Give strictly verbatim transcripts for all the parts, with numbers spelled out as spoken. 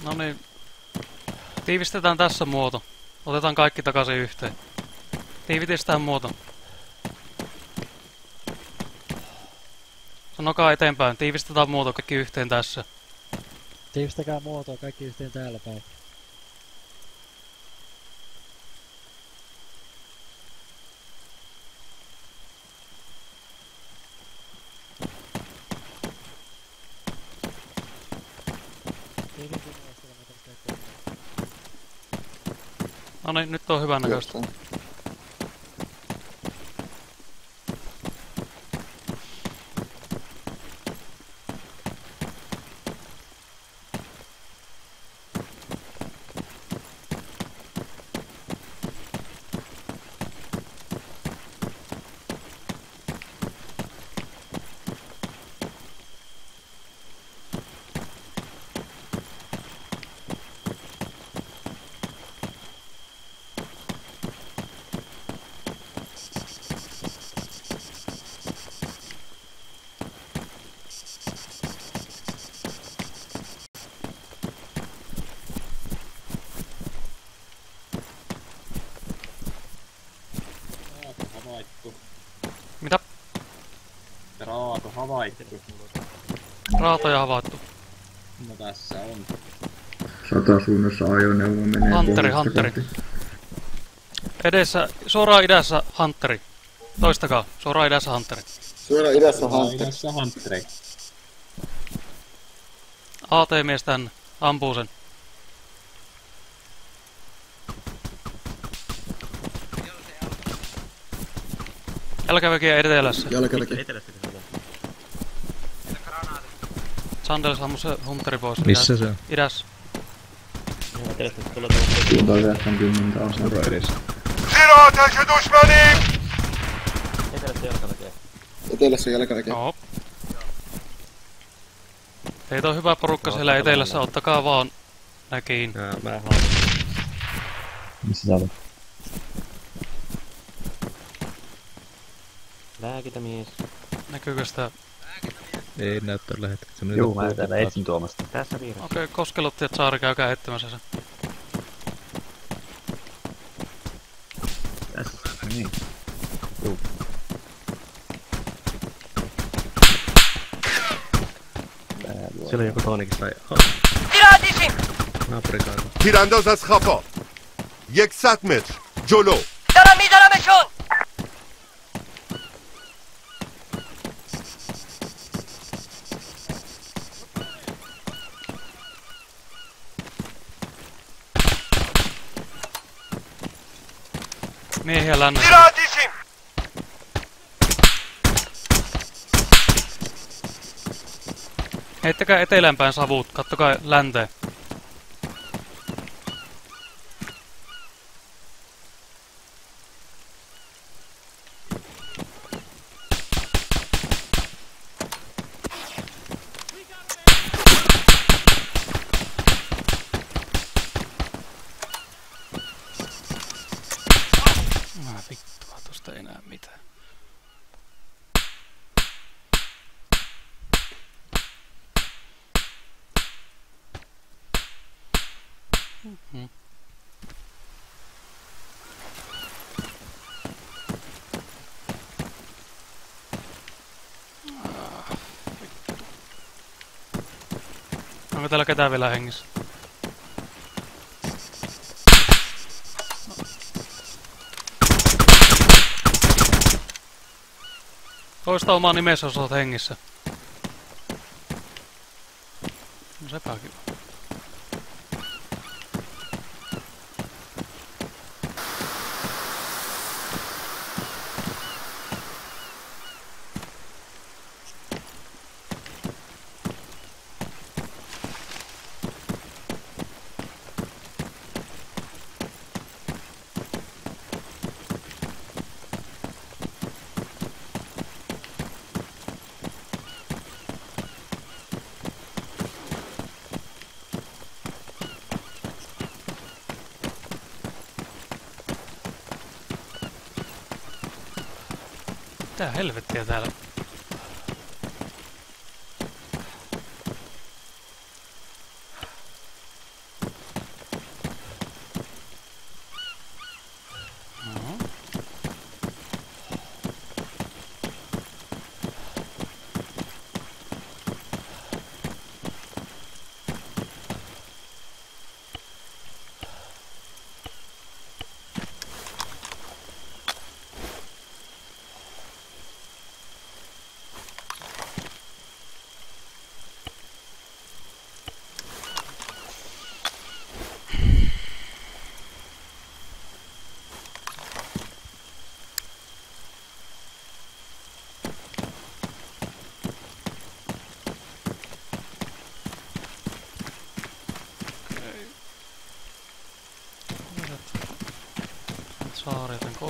No niin. Tiivistetään tässä muoto. Otetaan kaikki takaisin yhteen. Tiivistetään muoto. Sanokaa eteenpäin. Tiivistetään muoto kaikki yhteen tässä. Tiivistäkää muotoa kaikki yhteen täällä päin. No niin, nyt on hyvän näköistä. Havaittu. Mitä? Raato havaittu. Raatoja havaittu. No tässä on. Satasuunnassa ajoneuvo menee Hunteri, Hunteri. Edessä, suoraan idässä Hunteri. Toistakaa, suoraan idässä Hunteri. Suoraan idässä Hunteri. Idässä Hunteri. A T-mies tänne, ampuu sen. Jalkaväkiä etelässä. Jalkaväki. Sandel sammui se Hunteri pois. Missä se on? Idässä. Suuntaan yhdeksänkymmentä on seuraa edessä. Etelässä jalkaväki. Joo. Teitä on hyvä porukka siellä etelässä, ottakaa vaan näkiin. Jaa, mä haluan. Missä sä olet? Lääkintämies. Näkyykö sitä? Ei näy tällä hetkellä. Juu, mä täällä etsin Tuomasta. Tässä vieressä. Okei, okay, Koskeluttajat saari, käykää etsimässä sen. Tässä. Niin. Juu. Siellä on joku toinenkin sai. Naapurikaisa. تیرانداز از خفا یکصد متر جلو دارم میزنمشون. Miehiä lännessä. ایرادیشیم. Heittäkää etelänpäin savut, kattokaa länteen. Ah, vittua, tosta ei näe mitään. Mm-hmm. Ah, vittu. Onko täällä ketään vielä hengissä? Toista omaa nimessä, jos olet hengissä. No sepä kiva. Mitä helvettiä täällä?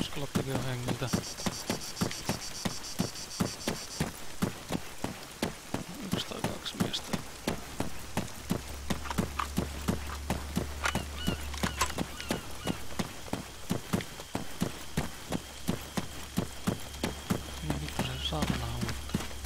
Uskollattakin on hengiltä. Yksi tai kaksi miestä. Niin vittu se saatana hammuttaa.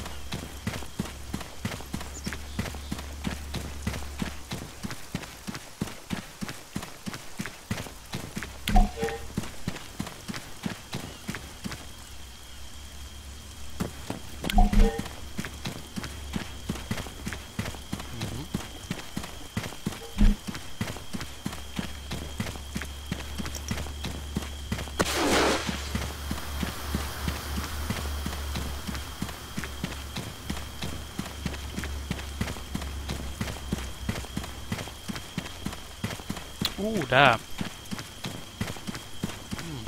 Ooh, damn. Hmm.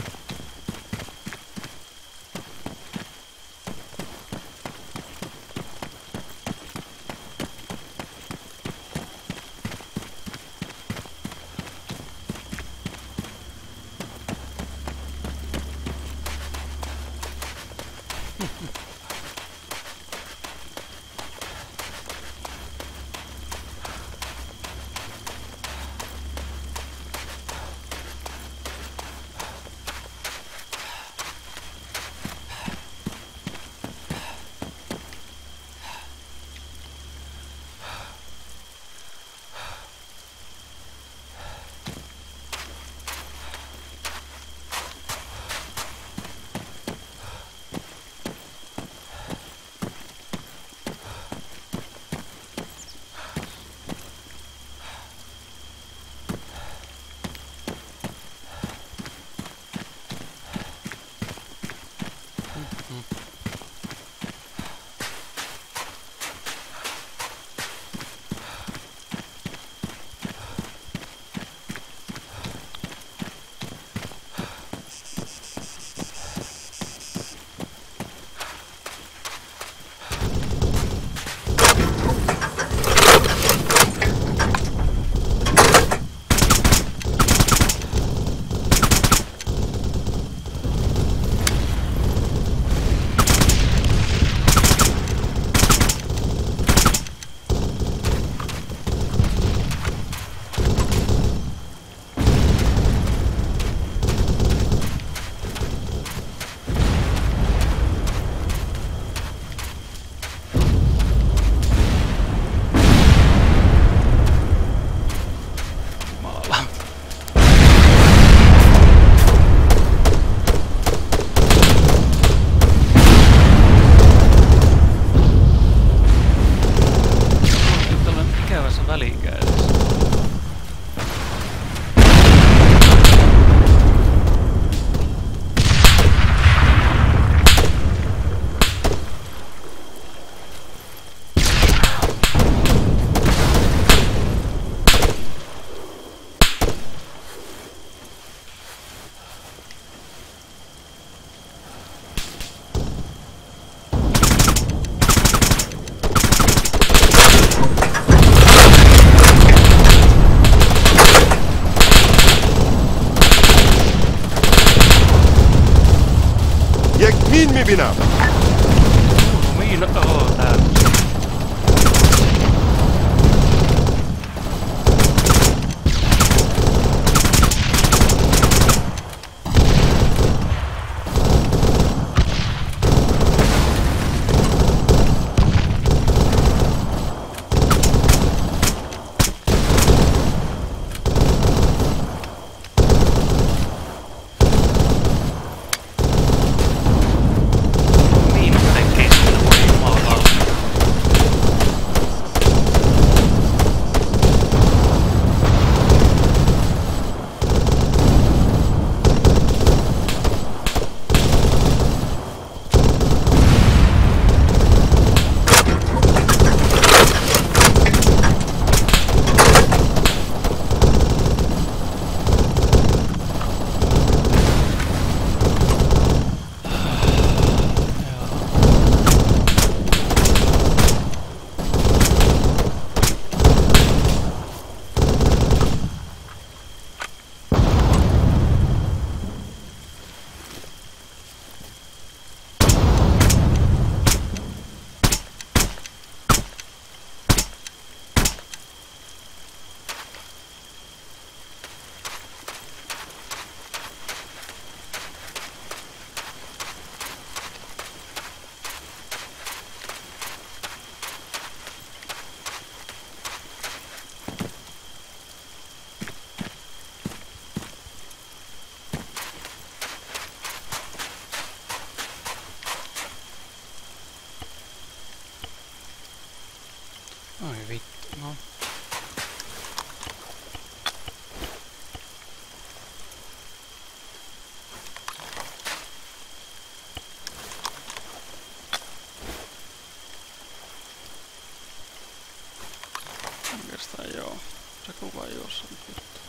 مين میبینم؟ مين اه نعم. Ai vittu, no. Oikeastaan joo. Se kuva ei oo sen vittu.